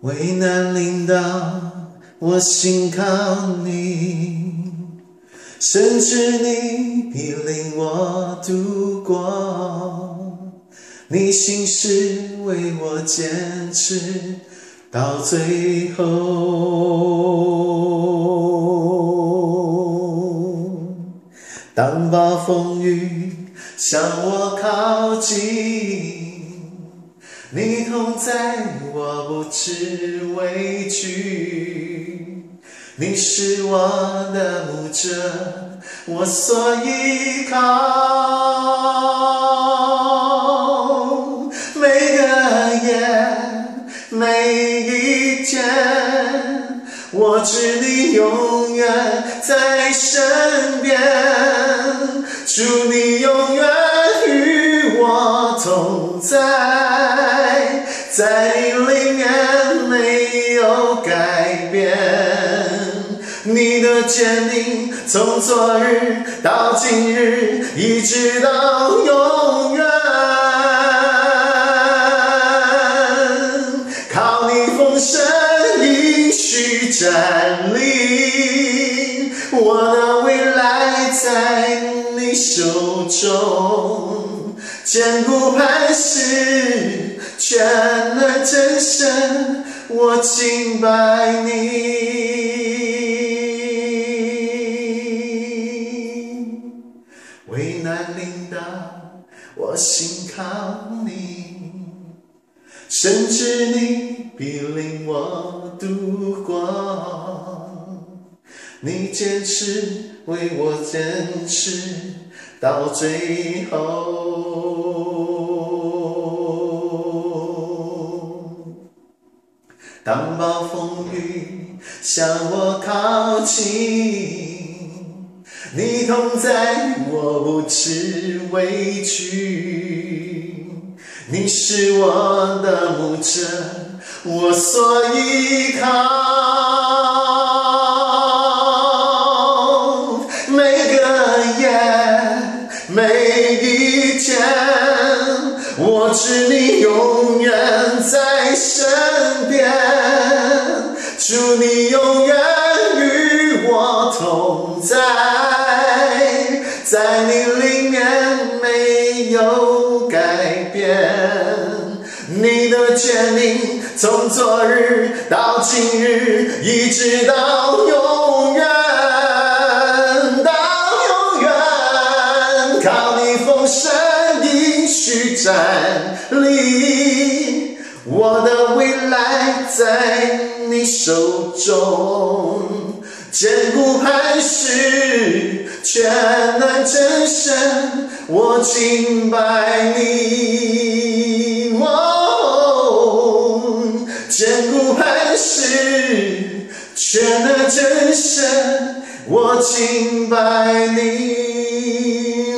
危难临到，我心靠你，深知你必领我度过，你心事为我坚持到最后。当暴风雨向我靠近，你同在，我不知畏惧。你是我的牧者，我所依靠。每个夜，每一天，我知你永远在身边。祝你永远与我同在，在你里面没有改变。你的坚定从昨日到今日，一直到永远。靠你丰盛应许站立，我的未来在你手中，坚固磐石，全能真神，我敬拜你。危难临到，我心靠你，深知你必领我度过，你坚持为我坚持到最后。当暴风雨向我靠近，你同在，我不知畏惧。你是我的牧者，我所依靠。每个夜，每一天，我知你永远在身边。祝你永远与我同在，在你里面没有改变。你的坚定从昨日到今日，一直到永远，到永远。靠你丰盛应许站立，我的未来在你手中，坚固磐石，全能真神，我敬拜你。坚固磐石，全能真神，我敬拜你。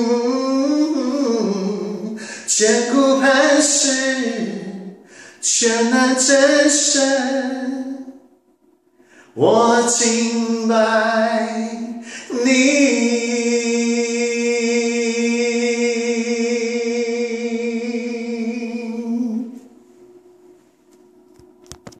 坚固磐石，全能真神，我敬拜你。